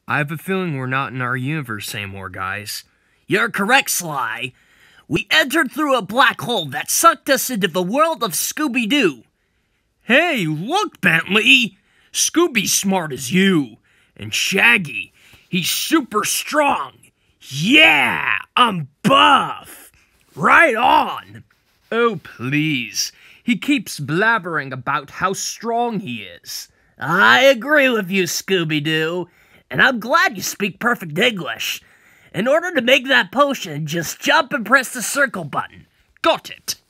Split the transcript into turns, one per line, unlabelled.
I have a feeling we're not in our universe anymore, guys.
You're correct, Sly. We entered through a black hole that sucked us into the world of Scooby-Doo.
Hey, look, Bentley! Scooby's smart as you. And Shaggy, he's super strong. Yeah, I'm buff. Right on. Oh, please. He keeps blabbering about how strong he is.
I agree with you, Scooby-Doo. And I'm glad you speak perfect English. In order to make that potion, just jump and press the circle button.
Got it.